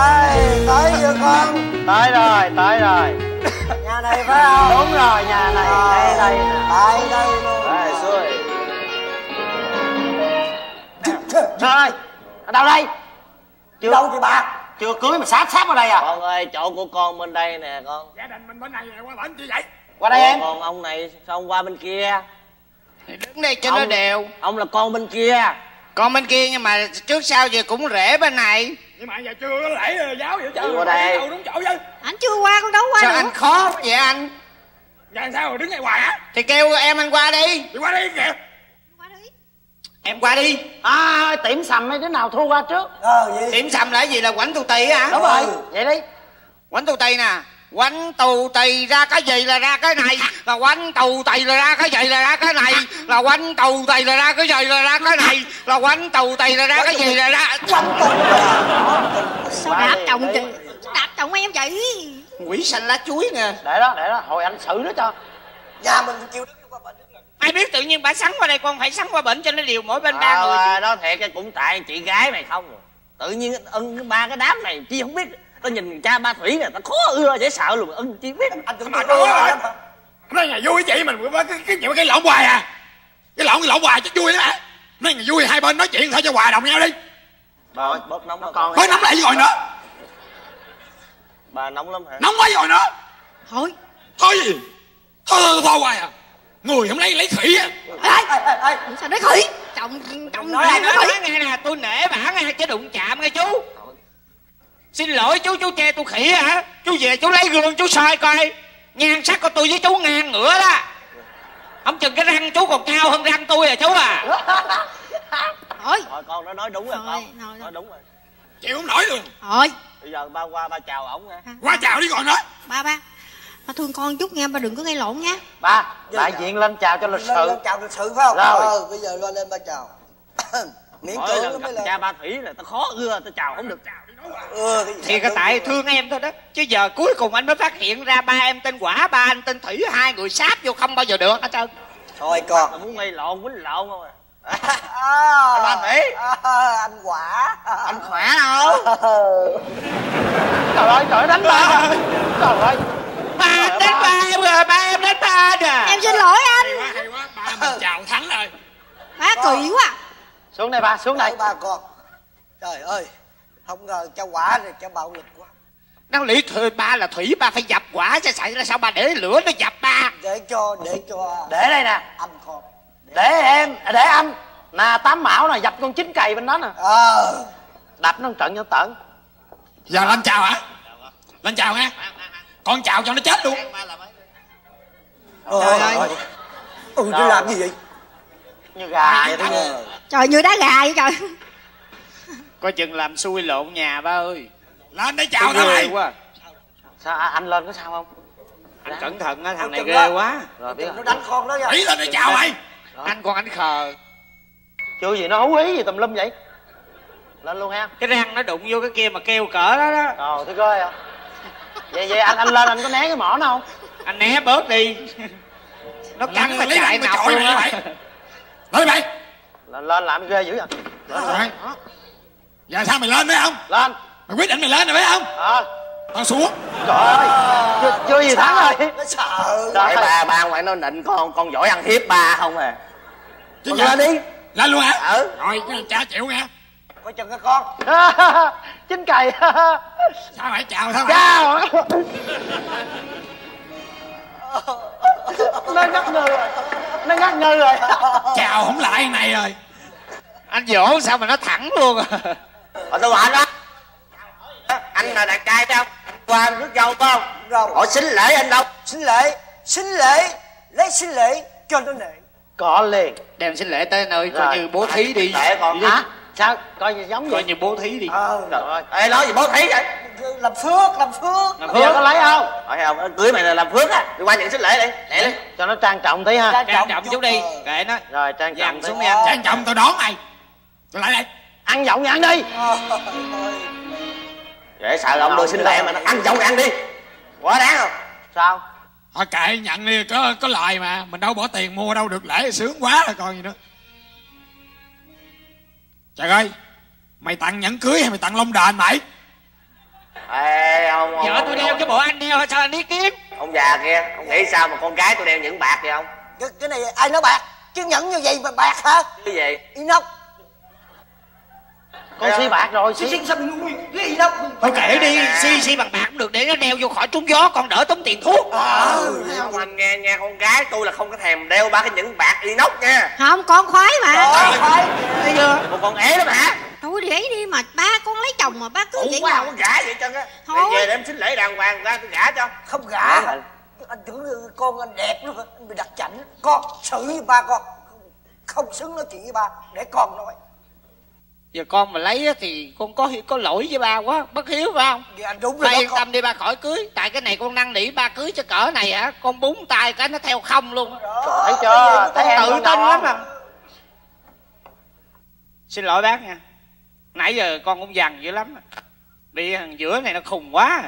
Đây, tới chưa con? Tới rồi. Nhà này phải không? Đúng rồi, nhà này. Đây nè. Tại đây luôn. Đây, xuôi. Trời ơi, ở đâu đây? Đâu chị bà? Chưa cưới mà sáp ở đây à? Con ơi, chỗ của con bên đây nè con. Gia đình mình bên này qua bển chi vậy? Qua đây em. Còn ông này sao ông qua bên kia? Thì đứng đây cho nó đều. Ông là con bên kia. Con bên kia nhưng mà trước sau gì cũng rễ bên này. Nhưng mà giờ chưa có lễ giáo vậy chứ. Qua đây. Đâu đúng chỗ chứ. Anh chưa qua con đâu qua Sao nữa. anh khó vậy anh? Giờ sao rồi đứng ngay hoài hả? Thì kêu em anh qua đi. Đi qua đi kìa. Qua đi. Em qua đi. À, tiệm sầm mấy đứa nào thua qua trước. Gì? Tiệm sầm là cái gì, là quánh tù tì hả? Đúng rồi, vậy đi. Quánh tù tì nè. Quánh tù tì ra cái gì là ra cái này. Là quánh tù tì là ra cái gì là ra cái này. Là quánh tù tì là ra cái gì là ra cái này. Là quánh tù tì là ra cái gì là ra. Sao đạp chồng chị? Đạp chồng em chị? Quỷ xanh lá chuối nè. Để đó, hồi anh xử nó cho. Nhà mình kêu đứng qua bển. Ai biết tự nhiên bà sắn qua đây, con phải sắn qua bển cho nó đều mỗi bên ba người. Đó thiệt, cũng tại chị gái mày không. Tự nhiên ưng ba cái đám này chi không biết. Tao nhìn cha ba Thủy nè, tao khó ưa dễ sợ luôn, ưng chi biết. Anh tưởng Mà tôi đúng ưa rồi. lắm hả? Nói ngày vui chị mình cái lộn hoài à. Cái lộn hoài chứ vui đó hả? Nói ngày vui hai bên nói chuyện thôi cho hòa đồng nhau đi. Bà ơi, bớt nóng nó con. Thôi nóng lại rồi nữa. Bà nóng lắm hả? Nóng quá rồi nữa. Thôi. Thôi gì? Thôi hoài à. Người không lấy khỉ á. Ê, sao nói khỉ? Chồng Nói nói khỉ. nghe nè, tôi nể bà nghe chứ đụng chạm nghe chú. Xin lỗi chú che tôi khỉ hả? Chú về chú lấy gương chú soi coi. Nhan sắc của tôi với chú ngang ngửa đó. Không chừng cái răng chú còn cao hơn răng tôi à chú à. Thôi. Thôi con nó nói đúng rồi Thôi, con. thôi. Nói đúng rồi. Chịu không nổi luôn. Thôi. Bây giờ ba qua ba chào ổng nha. Qua chào đi rồi nữa. Ba thương con chút nha, ba đừng có gây lộn nha. Ba, đại diện lên chào cho lịch sự. Lên chào lịch sự phải không? Rồi. Bây giờ lên ba chào. Miễn Mỗi cưỡng lần nó gặp mới lên. cha ba Thủy là tao khó ưa, tao chào không được. Thì cái tại thương em thôi đó. Chứ giờ cuối cùng anh mới phát hiện ra ba em tên Quả, ba anh tên Thủy, hai người sáp vô không bao giờ được hết trơn. Thôi con. Tao muốn gây lộn quýnh lộn không à. Ba Thủy. Anh Quả. Anh khỏe không? Trời ơi, đánh ba. Trời ơi. Ba đánh ba em rồi, ba em đánh ba nè. Em xin lỗi anh. Hay quá, ba mình chào thắng rồi. Ba kỳ quá. Xuống đây ba, xuống đây. Ba con. Trời ơi, không ngờ cha Quả này cha bạo lực quá. Đáng lý thôi ba là Thủy, ba phải dập Quả chứ xảy ra sao ba để lửa nó dập ba. Để cho Để đây nè. anh con. Để anh nè, Tám Mão nè, dập con chín cày bên đó nè. Đập nó một trận cho tận. Giờ lên chào hả? Lên chào nha. Con chào cho nó chết luôn. Trời ơi. Tôi làm gì vậy? Như gà vậy thôi. Trời, như đá gà vậy trời. Coi chừng làm xui lộn nhà ba ơi. Lên để chào tao mày. Quá. Sao anh lên có sao không? Anh cẩn thận á, thằng này ghê quá. Rồi biết Nó đánh con đó nha. Ý lên để chào mày. Anh con anh khờ. Chưa gì nó hú hí gì tùm lum vậy. Lên luôn ha. Cái răng nó đụng vô cái kia mà kêu cỡ đó đó. Ồ, thế coi à. Vậy anh lên anh có né cái mỏ nó không? Anh né bớt đi. Nó cắn mà chạy nào luôn á. Lên mày. Lên làm ghê dữ vậy. Rồi. Giờ sao mày lên phải không? Lên. Mày quyết định mày lên rồi phải không? Tao xuống. Trời ơi. Chưa gì thắng rồi. Nó sợ. Trời ba ngoại nó nịnh con giỏi ăn hiếp ba không à. Chứ Lên đi. Lên luôn hả? Rồi cha chịu nghe. Coi chừng cái con. Chín cày. Sao mày chào sao mày? Chào. Nó ngất ngư rồi. Chào không lại này rồi. Anh dỗ sao mà nó thẳng luôn à. Tôi hỏi đó. Anh là đàn trai phải không? Anh qua rước dâu phải không? Rồi. Hỏi xính lễ anh đâu? Xin lễ. Lấy xin lễ cho nó nể. Có liền. Đem xin lễ tới nơi coi như bố thí đi. Để con hả? Sao? Coi như giống Coi gì? như bố thí đi. Trời ơi. Ê, nói gì bố thí vậy? Làm phước. Bây giờ có lấy không? Hỏi không? Cưới mày là làm phước á. Đi qua nhận xính lễ đi. Lẹ đi. Cho nó trang trọng tí ha. Trang trọng chút đi. Kệ nó. Rồi trang trọng tí. Xuống đi anh. Trang trọng tao đón mày. Tôi lại đây. Ăn giọng ăn đi. Dễ sợ ông đưa xính lễ mà nó ăn giọng ăn đi. Quá đáng không? Sao? Thôi kệ nhận đi, có lời mà. Mình đâu bỏ tiền mua đâu được lễ sướng quá rồi còn gì nữa. Trời ơi, mày tặng nhẫn cưới hay mày tặng lông đền mày? Ê, ông vợ tôi đeo cái bộ anh đeo sao anh ý kiến? Ông già kia, ông nghĩ sao mà con gái tôi đeo nhẫn bạc vậy không? Cái này ai nói bạc? Chứ nhẫn như vậy mà bạc hả? Cái gì? Inox. Con xi bạc rồi, Xi sao mình nuôi cái inox? Thôi kệ đi, xi bằng bạc cũng được để nó đeo vô khỏi trúng gió, con đỡ tốn tiền thuốc. Ông anh nghe nha, con gái tôi là không có thèm đeo ba cái nhẫn bạc inox nha. Không, con khoái mà. Khoái. Thấy chưa? Con ế lắm hả? Thôi để đi mà ba con lấy chồng mà ba cứ Ủa vậy quá mà. không có gả vậy chân á. Thôi. Về để em xin lễ đàng hoàng ra tôi gả cho. Không gả. Anh tưởng con anh đẹp lắm, anh bị đặt chảnh. Con xử với ba con không xứng nói chuyện với ba, để con nói. Giờ con mà lấy á thì con có lỗi với ba quá, bất hiếu phải không? Dạ đúng Ba rồi yên tâm đi, ba khỏi cưới. Tại cái này con năn nỉ ba cưới cho cỡ này hả? Con búng tay cái nó theo không luôn. Thấy chưa? Thấy em Tự con tin nào lắm không? à. Xin lỗi bác nha, nãy giờ con cũng dằn dữ lắm. Bị thằng giữa này nó khùng quá.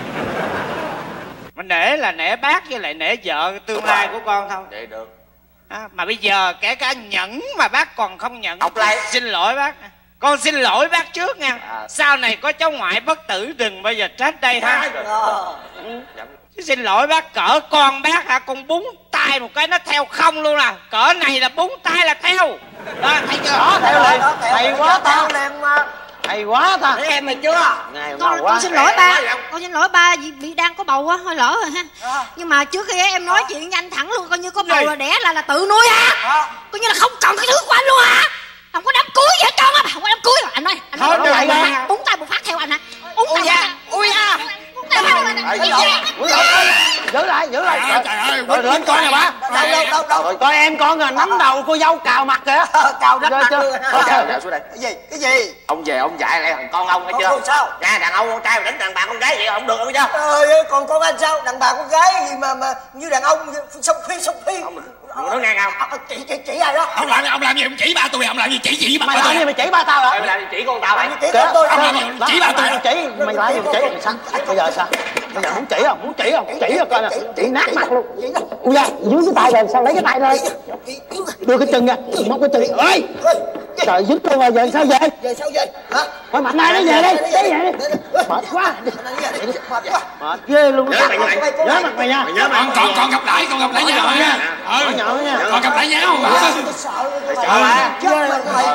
Mà nể là nể bác với lại nể vợ tương lai của con thôi. Vậy được. Mà bây giờ kể cả nhẫn mà bác còn không nhận. Học lại. Xin lỗi bác. Con xin lỗi bác trước nha. Sau này có cháu ngoại bất tử đừng bao giờ trách đây ha. Xin lỗi bác, cỡ con bác hả, con búng tay một cái nó theo không luôn à. Cỡ này là búng tay là theo. Đó, thấy chưa? Đó, theo liền. Hay quá ta. Liền mà. Hay quá ta. Thấy em mày chưa? Ngày Con xin lỗi ba. Con xin lỗi ba vì đang có bầu á, hơi lỡ rồi ha. Nhưng mà trước khi em nói chuyện với anh thẳng luôn, coi như có bầu là đẻ là tự nuôi hả? Coi như là không cần cái thứ của anh luôn hả? Không có đám cưới gì hết trơn á, không có đám cưới rồi. Anh ơi, thôi được rồi. búng tay một phát theo anh hả? Búng tay một phát. Ui da. Búng tay một phát. Giữ lại. Trời ơi, Rồi lên coi nè bác. Đâu. Rồi coi em con rồi nắm đầu cô dâu cào mặt kìa. Cào đất mặt luôn. Chờ xuống đây. Cái gì? Ông về ông dạy lại thằng con ông thấy chưa? Sao? Nha, đàn ông con trai mà đánh đàn bà con gái vậy không được không chứ? Trời ơi, còn con anh sao? Đàn bà con gái gì mà như đàn ông song phi. Đừng nói ngang không? Chị ai đó? Ông làm gì ông chỉ ba tôi, ông làm gì chỉ ba Mày tôi? làm gì mày chỉ ba tao hả? Mày làm gì chỉ con tao vậy? Chỉ con tôi. Ông làm gì chỉ ba tôi? Chỉ mày làm gì chỉ? Sao? Bây giờ sao? Bây giờ muốn chỉ không? Chỉ rồi coi nè. Chỉ nát mặt luôn. Ui da, dưới cái tay rồi sao lấy cái tay rồi? Đưa cái chân ra, móc cái chân. Ơi! Trời dính luôn rồi, giờ sao về? Về sao về? Hả? Thôi mạnh nay nó về đi, đi về đi. Mệt quá. Mệt ghê luôn. Nhớ mặt mày nha. Còn gặp lại nhau nha. Nhớ nha. Còn gặp lại nhau. Sợ mà. Chết mày.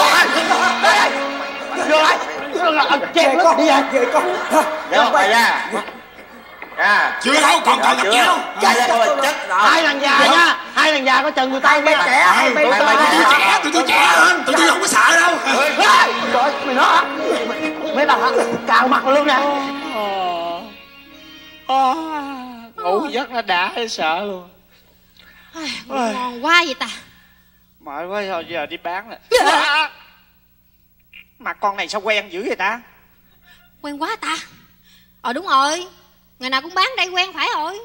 Vô lại. Chèn nó đi về con. Nhớ mày nha. Chưa đâu, còn gặp nhau. Hai thằng già nha, hai thằng già có chừng người ta nha. Tôi trẻ hơn, tôi không có sợ đâu. Trời, mày nói hả? Mấy bà cào mặt luôn nè. Ngủ giấc nó đã hay sợ luôn. Ngon quá vậy ta. Mệt quá thôi giờ đi bán nè. Mà con này sao quen dữ vậy ta? Quen quá ta. Đúng rồi, ngày nào cũng bán đây quen phải rồi.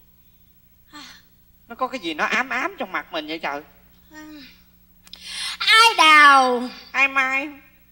Nó có cái gì nó ám trong mặt mình vậy trời? Ai đào? Ai mai?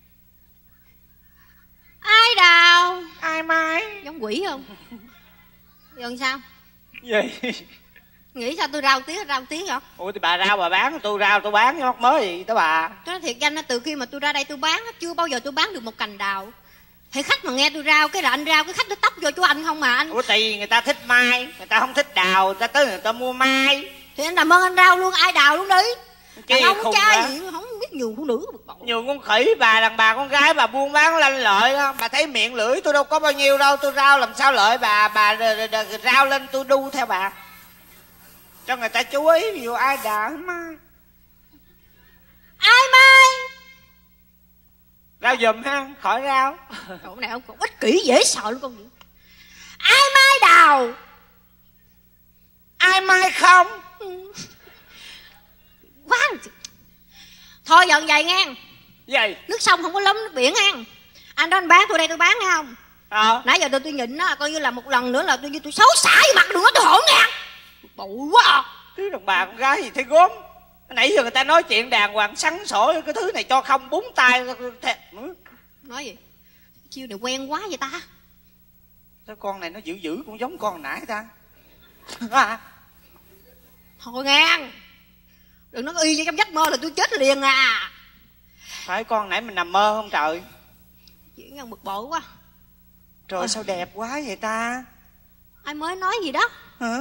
Ai đào? Ai mai? Giống quỷ không? Giờ sao? Gì? Nghĩ sao tôi rao tiếng vậy? Ủa thì bà rau bà bán, tôi rau tôi bán, mắc mới gì tới bà? Tôi nói thiệt danh á, từ khi mà tôi ra đây tôi bán chưa bao giờ tôi bán được một cành đào. Thì khách mà nghe tôi rao cái là anh rao cái khách nó tấp vô chỗ anh không mà anh. Ủa tại người ta thích mai, người ta không thích đào, người ta tới người ta mua mai. Thì anh làm ơn anh rao luôn, ai đào luôn đi. Đàn ông khùng trai hả? gì không biết nhường phụ nữ bực bội. Nhường con khỉ, bà đàn bà con gái bà buôn bán lanh lợi đó. Bà thấy miệng lưỡi tôi đâu có bao nhiêu đâu, tôi rao làm sao lợi bà rao lên tôi đu theo bà. Cho người ta chú ý, ví dụ ai đào mai. Ai mai? Rao giùm ha, khỏi rao. Cậu này ông còn ích kỷ dễ sợ luôn con gì. Ai mai đào? Ai mai không? Quá rồi. Thôi dần vậy nghe. Gì? Nước sông không có lắm nước biển nghe. Anh đó anh bán tôi đây tôi bán nghe không? Nãy giờ tôi nhịn nó coi như là một lần nữa là tôi xấu xả với mặt đừng có tôi hổn nghe. Bụi quá à. Thứ đàn bà con gái gì thấy gốm. Nãy giờ người ta nói chuyện đàng hoàng sắn sổ, cái thứ này cho không búng tay. Nói gì? Chiêu này quen quá vậy ta. Sao con này nó dữ cũng giống con nãy ta. Thôi nghe. Đừng nói y như trong giấc mơ là tôi chết liền à. Phải con nãy mình nằm mơ không trời? Chuyện nhân bực bội quá. Trời sao đẹp quá vậy ta? Ai mới nói gì đó? Hả?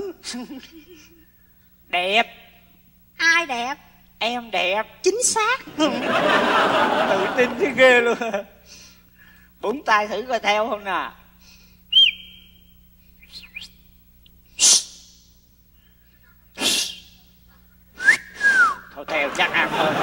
Đẹp. Ai đẹp? Em đẹp. Chính xác. Tự tin thế ghê luôn. Búng tay thử coi theo không nè. Thôi theo chắc ăn hơn.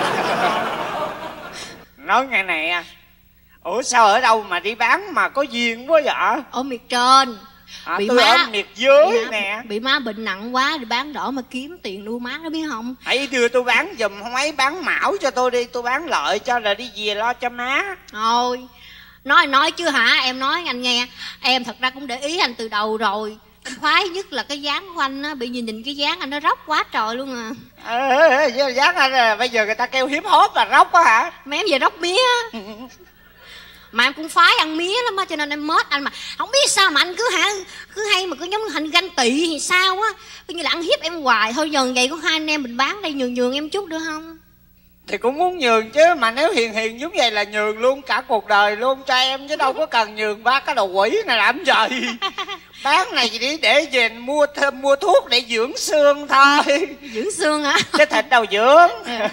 Nói nghe nè, ủa sao ở đâu mà đi bán mà có duyên quá vậy? Ở miệt trên. Bị tôi má, ở miệt dưới nè. Bị má bệnh nặng quá đi bán đỏ mà kiếm tiền nuôi má đó biết không? Hãy đưa tôi bán giùm, không ấy bán mão cho tôi đi, tôi bán lợi cho rồi đi về lo cho má. Thôi nói chứ hả, em nói anh nghe, em thật ra cũng để ý anh từ đầu rồi. Em khoái nhất là cái dáng của anh á, bị nhìn cái dáng anh nó róc quá trời luôn à. Dáng anh là bây giờ người ta kêu hip hop là róc á hả? Mà em về róc mía. Mà em cũng phái ăn mía lắm á, cho nên em mết anh mà không biết sao mà anh cứ hay mà cứ giống hình ganh tị thì sao á, coi như là ăn hiếp em hoài. Thôi dần vậy có hai anh em mình bán đây, nhường em chút được không? Thì cũng muốn nhường chứ, mà nếu hiền giống vậy là nhường luôn cả cuộc đời luôn cho em chứ đâu có cần nhường ba cái đồ quỷ này làm gì. Bán này chỉ để về mua thuốc để dưỡng xương thôi. Dưỡng xương hả? Cái thịt đâu dưỡng.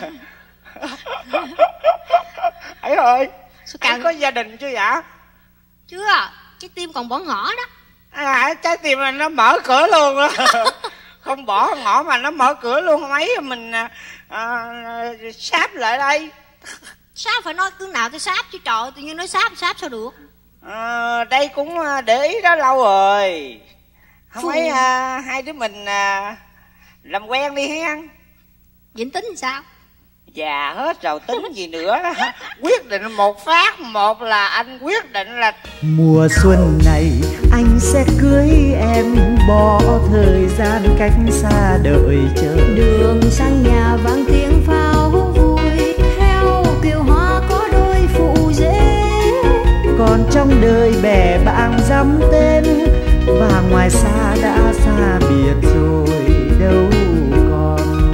Ấy thôi. Anh có gia đình chưa vậy? Chưa, trái tim còn bỏ ngỏ đó. Trái tim là nó mở cửa luôn á. Không bỏ ngỏ mà nó mở cửa luôn, không ấy mình sáp lại đây. Sáp phải nói cứ nào tôi sáp chứ trời, tự nhiên nói sáp sao được. Đây cũng để ý đó lâu rồi. Không ấy hai đứa mình làm quen đi hen. Vậy tính sao? Già hết rồi tính gì nữa. Quyết định một phát một là anh quyết định là mùa xuân này anh sẽ cưới em, bỏ thời gian cách xa đợi chờ. Đường sang nhà vang tiếng pháo vui, theo kiều hoa có đôi phụ rể. Còn trong đời bè bạn dăm tên, và ngoài xa đã xa biệt rồi đâu còn.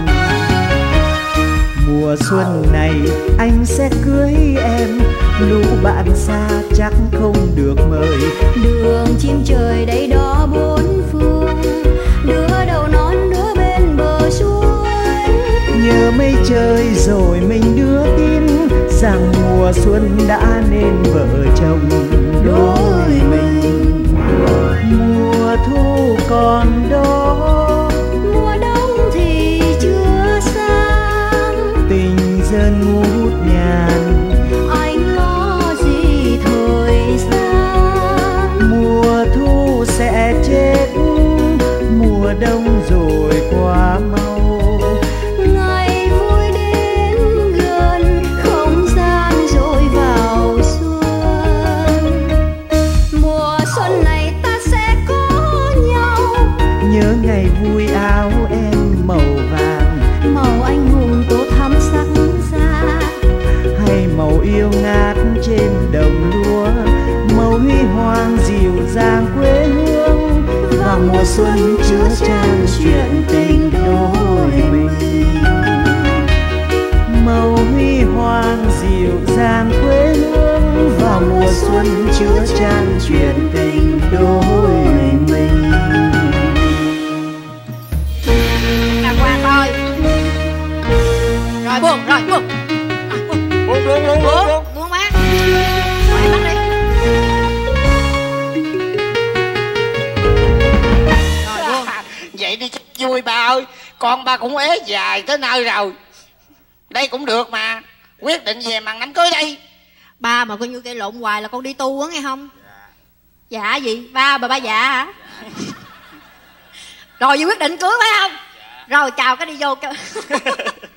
Mùa xuân này anh sẽ cưới em, lũ bạn xa chắc không được mời. Đường chim trời đây đó bốn phương, đứa đầu non đứa bên bờ suối. Nhớ mây trời rồi mình đưa tin rằng mùa xuân đã nên vợ chồng đôi mình. Mùa thu còn đó, mùa đông thì chưa sang. tình dân ngút nhàn, anh lo gì thời gian. mùa thu sẽ chết, mùa đông rồi qua mau. Ngày vui đến gần, không gian rồi vào xuân. Mùa xuân này ta sẽ có nhau, Nhớ ngày vui áo em màu vàng, màu anh hùng tô thắm sắc xa. hay màu yêu ngát trên đồng lúa, màu huy hoàng dịu dàng quê hương. Và mùa xuân chứa chan chuyện tình đôi mình, màu huy hoàng dịu dàng quê hương. Và mùa xuân chứa chan chuyện tình đôi mình. Đàng hoàng thôi. Rồi buông, rồi buông. Buông má. Rồi bắt đi. Rồi buông. vậy đi cho vui ba ơi. Con ba cũng ế dài tới nơi rồi. Đây cũng được mà. Quyết định về màn đám cưới đây. Ba mà coi như cây lộn hoài là con đi tu á nghe không? Dạ gì? Ba dạ hả? Rồi gì quyết định cưới phải không? Rồi chào cái đi vô.